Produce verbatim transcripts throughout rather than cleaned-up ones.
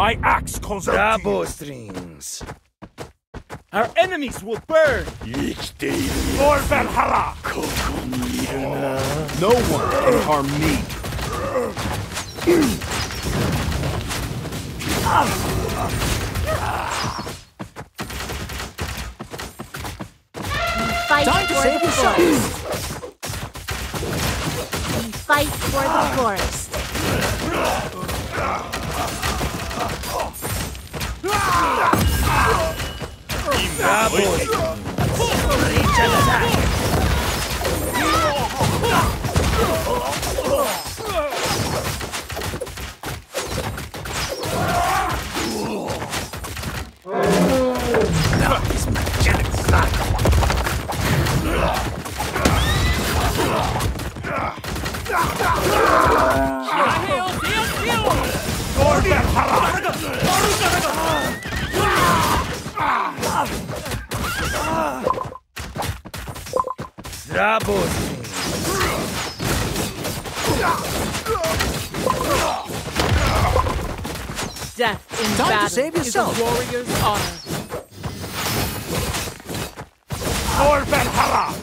My axe calls out to Bravo you. strings. Our enemies will burn! For Valhalla! No one can harm me. Fight Time to for save the yourself. forest. We fight for the forest. Bravo strings. Reach and attack. Now is my chance. For Valhalla! Bravo strings. Death in Time battle to save is yourself. a warrior's honor. For Valhalla!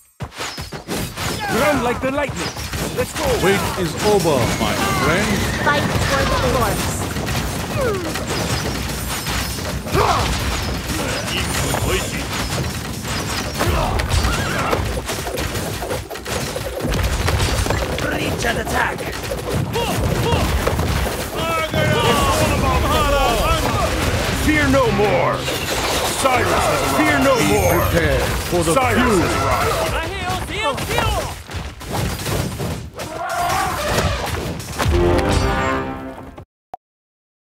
Run like the lightning! Let's go! Wait is over, my friend. Fight for the forest. Reach and attack. Fear no more! Cyrus, fear no more! Prepare for the Cyrus feud. has arrived!